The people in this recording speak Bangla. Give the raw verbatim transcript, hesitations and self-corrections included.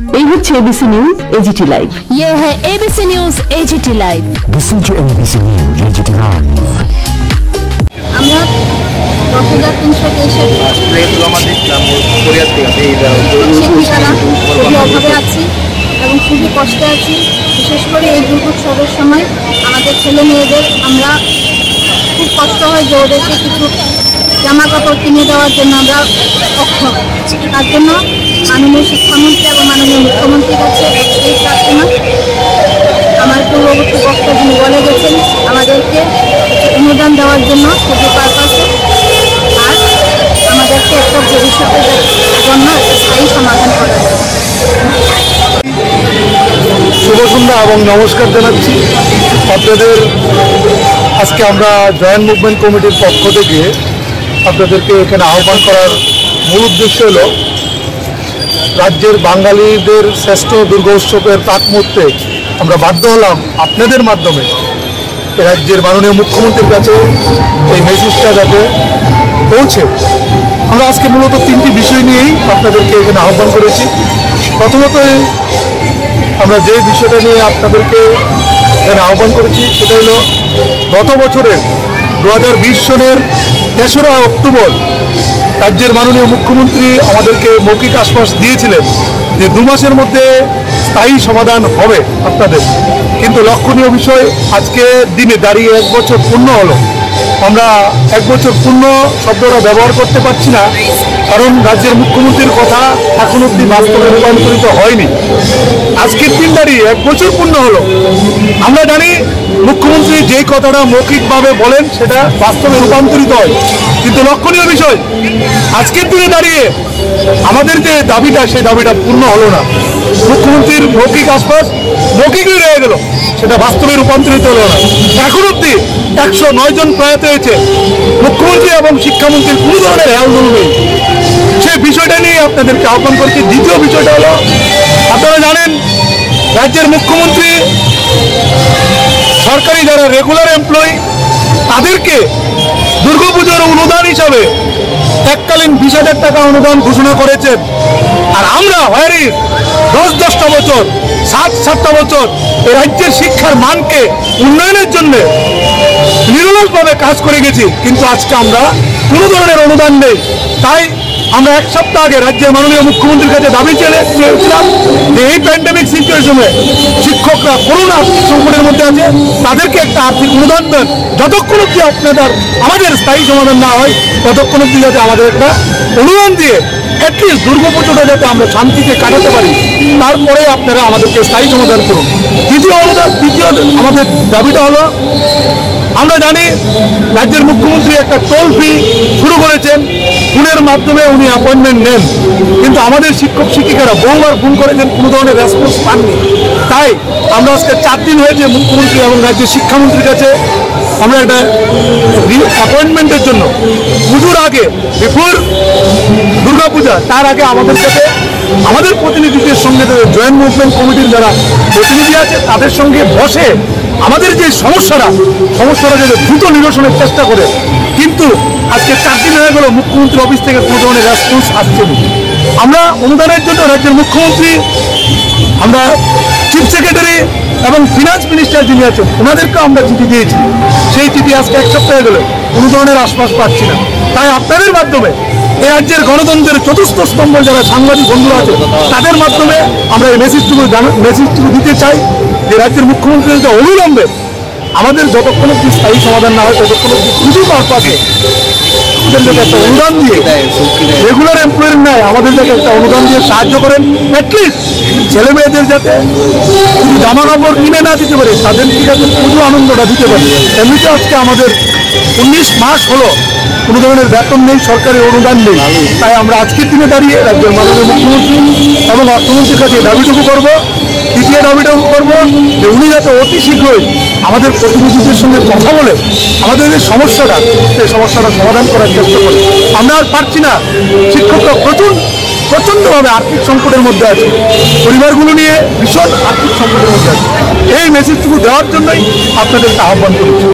এই হচ্ছে এবিসি নিউজ এজিটি লাইভ। ये है ABC news AGT live. Listen to ABC news AGT live. আমরা দশ হাজার তিনশো তেষট্টি শিক্ষিকারা খুবই অভাবে আছি এবং খুবই কষ্টে আছি। বিশেষ করে এই দুর্যোগের সময় আমাদের ছেলে মেয়েদের আমরা খুব কষ্ট হয় যে ওদেরকে কিছু জামা কাপড় কিনে দেওয়ার জন্য আমরা অক্ষম। তার জন্য মাননীয় শিক্ষামন্ত্রী এবং মাননীয় মুখ্যমন্ত্রীর কাছে এই প্রার্থনা। আমার পূর্ববর্তী বক্তব্য বলে গেছেন আমাদেরকে অনুদান দেওয়ার জন্য খুবই পারপাসে, আর আমাদেরকে একটা ভবিষ্যতের জন্য একটা স্থায়ী সমাধান করা। শুভ সন্ধ্যা এবং নমস্কার জানাচ্ছি আপনাদের। আজকে আমরা জয়েন্ট মুভমেন্ট কমিটির পক্ষ থেকে আপনাদেরকে এখানে আহ্বান করার মূল উদ্দেশ্য হলো রাজ্যের বাঙালিদের শ্রেষ্ঠ দুর্গোৎসবের প্রাক মুহূর্তে আমরা বাধ্য হলাম আপনাদের মাধ্যমে রাজ্যের মাননীয় মুখ্যমন্ত্রীর কাছে এই মেসেজটা যাতে পৌঁছে। আমরা আজকে মূলত তিনটি বিষয় নিয়েই আপনাদেরকে এখানে আহ্বান করেছি। প্রথমত আমরা যে বিষয়টা নিয়ে আপনাদেরকে এখানে আহ্বান করেছি সেটা হলো গত বছরের দু হাজার বিশ সনের তেসরা অক্টোবর রাজ্যের মাননীয় মুখ্যমন্ত্রী আমাদেরকে মৌখিক আশ্বাস দিয়েছিলেন যে দু মাসের মধ্যে স্থায়ী সমাধান হবে আপনাদের। কিন্তু লক্ষণীয় বিষয় আজকে দিনে দাঁড়িয়ে এক বছর পূর্ণ হলো। আমরা এক বছর পূর্ণ শব্দটা ব্যবহার করতে পারছি না, কারণ রাজ্যের মুখ্যমন্ত্রীর কথা এখন অব্দি বাস্তবে রূপান্তরিত হয়নি। আজকের দিন দাঁড়িয়ে এক বছর পূর্ণ হলো। আমরা জানি মুখ্যমন্ত্রী যেই কথাটা মৌখিকভাবে বলেন সেটা বাস্তবে রূপান্তরিত হয়, কিন্তু লক্ষণীয় বিষয় আজকের দিনে দাঁড়িয়ে আমাদের যে দাবিটা সেই দাবিটা পূর্ণ হলো না। মুখ্যমন্ত্রীর মৌখিক আশ্বাস মৌখিকই রয়ে গেল, সেটা বাস্তবে রূপান্তরিত হলো না। এখন অব্দি একশো নয় জন প্রয়াত হয়েছে, মুখ্যমন্ত্রী এবং শিক্ষামন্ত্রীর কোনো ধরনের হেলদোল নেই। সেই বিষয়টা নিয়ে আপনাদেরকে আহ্বান করছি। দ্বিতীয় বিষয়টা হলো আপনারা জানেন রাজ্যের মুখ্যমন্ত্রী সরকারি যারা রেগুলার এমপ্লয়ি তাদেরকে দুর্গাপুজোর অনুদান হিসাবে এককালীন বিশ হাজার টাকা অনুদান ঘোষণা করেছেন। আর আমরা হয়রি দশ দশটা বছর সাত সাতটা বছর এই রাজ্যের শিক্ষার মানকে উন্নয়নের জন্য নিরলসভাবে কাজ করে গেছি, কিন্তু আজকে আমরা কোনো ধরনের অনুদান নেই। তাই আমরা এক সপ্তাহ আগে রাজ্যের মাননীয় মুখ্যমন্ত্রীর কাছে দাবি চেয়েছিলাম যে এই প্যান্ডেমিক সিচুয়েশনে শিক্ষকরা করোনা আর্থিক সংকটের মধ্যে আছে, তাদেরকে একটা আর্থিক অনুদান দেন। যতক্ষণ অব্দি আপনাদের আমাদের স্থায়ী সমাধান না হয় ততক্ষণ অব্দি যাতে আমাদের একটা অনুদান দিয়ে অ্যাটলিস্ট দুর্গাপুজোটা যাতে আমরা শান্তিতে কাটাতে পারি, তারপরে আপনারা আমাদেরকে স্থায়ী সমাধান করুন। দ্বিতীয় অনুদান দ্বিতীয় আমাদের দাবিটা হলো আমরা জানি রাজ্যের মুখ্যমন্ত্রী একটা টোল ফ্রি শুরু করেছেন, ফোনের মাধ্যমে উনি অ্যাপয়েন্টমেন্ট নেন, কিন্তু আমাদের শিক্ষক শিক্ষিকারা বহুবার ফোন করেছেন, কোনো ধরনের রেসপন্স পাননি। তাই আমরা আজকে চার দিন হয়েছে মুখ্যমন্ত্রী এবং রাজ্যের শিক্ষামন্ত্রীর কাছে আমরা একটা অ্যাপয়েন্টমেন্টের জন্য পুজোর আগে বিফোর দুর্গাপূজা তার আগে আমাদের সাথে আমাদের প্রতিনিধিদের সঙ্গে জয়েন্ট মুভমেন্ট কমিটির যারা প্রতিনিধি আছে তাদের সঙ্গে বসে আমাদের যে সমস্যাটা সমস্যাটা যাতে দ্রুত নিরসনের চেষ্টা করে। কিন্তু আজকে চার দিন হয়ে গেল মুখ্যমন্ত্রী অফিস থেকে কোনো ধরনের রেসপন্স আসছে না। আমরা অনুদানের জন্য রাজ্যের মুখ্যমন্ত্রী, আমরা চিফ সেক্রেটারি এবং ফিনান্স মিনিস্টার যিনি আছেন ওনাদেরকে আমরা চিঠি দিয়েছি। সেই চিঠি আজকে এক সপ্তাহ হয়ে গেলে কোনো ধরনের আশ্বাস পাচ্ছি না। তাই আপনাদের মাধ্যমে এই রাজ্যের গণতন্ত্রের চতুর্থ স্তম্ভ যারা সাংবাদিক বন্ধুরা আছে তাদের মাধ্যমে আমরা এই মেসেজটুকু মেসেজটুকু দিতে চাই যে রাজ্যের মুখ্যমন্ত্রী যদি অবিলম্বে আমাদের যতক্ষণ অব্দি স্থায়ী সমাধান না হয় ততক্ষণ অব্দি পুজো পারপাসে আমাদের যাতে একটা অনুদান দিয়ে রেগুলার এমপ্লয়ের নেয় আমাদের যাতে একটা অনুদান দিয়ে সাহায্য করেন। অ্যাটলিস্ট ছেলে মেয়েদের যাতে জামা কাপড় কিনে না দিতে পারে, তাদেরকে যাতে পুজো আনন্দটা দিতে পারে। এমনিতে আজকে আমাদের উনিশ মাস হলো কোনো ধরনের বেতন নেই, সরকারি অনুদান নেই। তাই আমরা আজকের দিনে দাঁড়িয়ে রাজ্যের মাননীয় মুখ্যমন্ত্রী এবং অর্থমন্ত্রীর কাছে দাবিটুকু করবো। দ্বিতীয় দাবিটুকু করবো যে উনি যাতে অতি শীঘ্রই আমাদের প্রতিনিধিদের সঙ্গে কথা বলে আমাদের যে সমস্যাটা সেই সমস্যাটা সমাধান করার চেষ্টা করে। আমরা আর পারছি না, শিক্ষকরা প্রচুর প্রচণ্ডভাবে আর্থিক সংকটের মধ্যে আছে, পরিবারগুলো নিয়ে ভীষণ আর্থিক সংকটের মধ্যে আছে। এই মেসেজটুকু দেওয়ার জন্যই আপনাদেরকে আহ্বান করেছি।